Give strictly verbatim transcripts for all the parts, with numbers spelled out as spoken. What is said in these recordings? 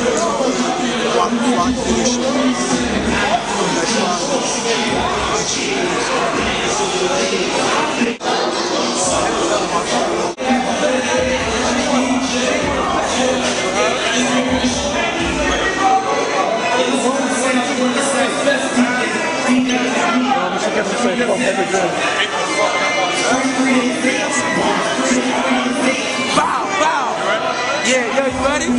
Waka Waka Nation. Bow, bow. Yeah, yo, you ready?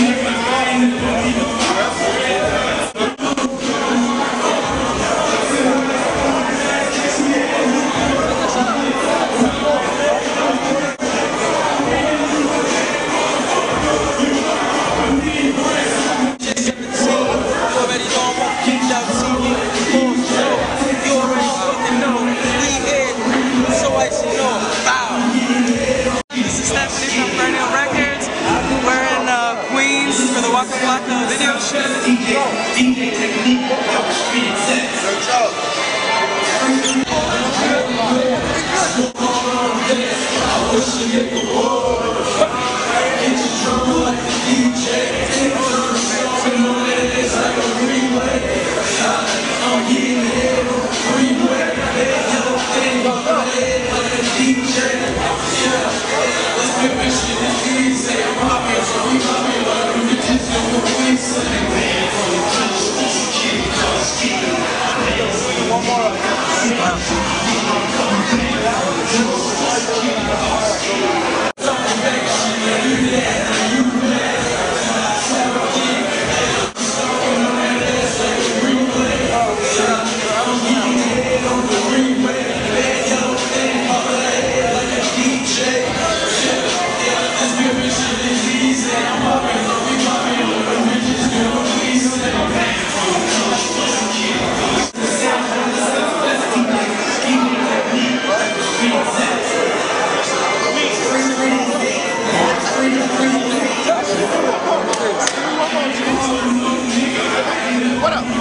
Waka Waka video shoot. D J Technique, yo, street set. I wish you get the water. Get your drum like the D J. Take on the song, it's like a relay. I'm getting it on the freeway. Hey, yo, thing on my head like a D J. Yeah, let's get this shit easy. I'm popping, so we popping like a bitches on the waistline. Man, from the trench, this kid, cause kid. One more. What up?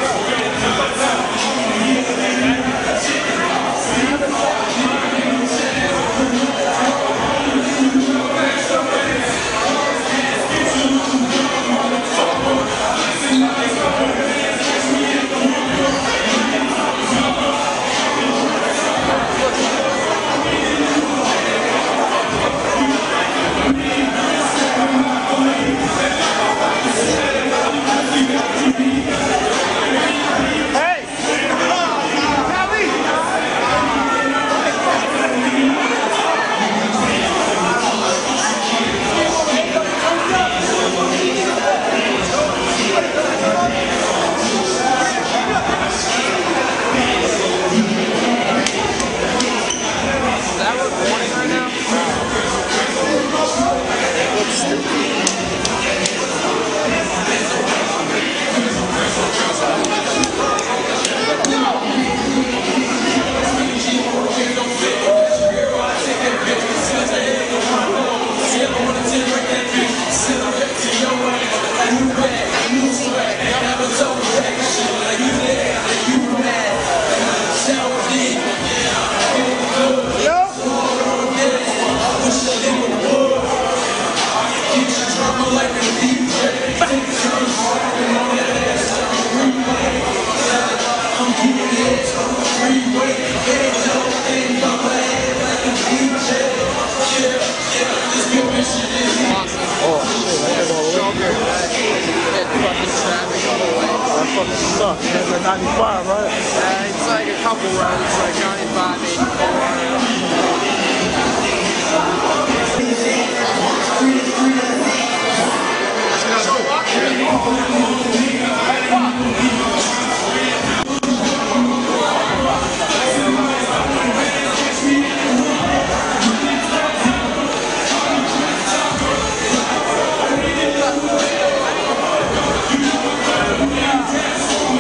Sucks. It's like ninety-five, right? Yeah, it's like a couple roads, like ninety-five,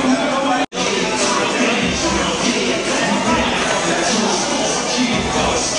Keep us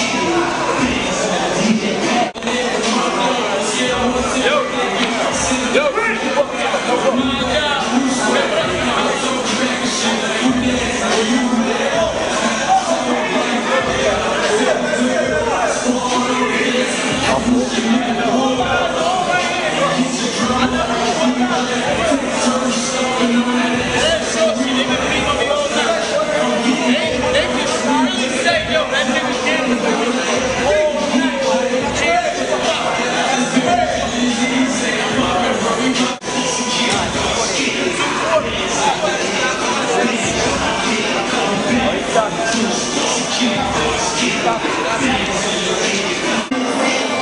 Stop it, stop it.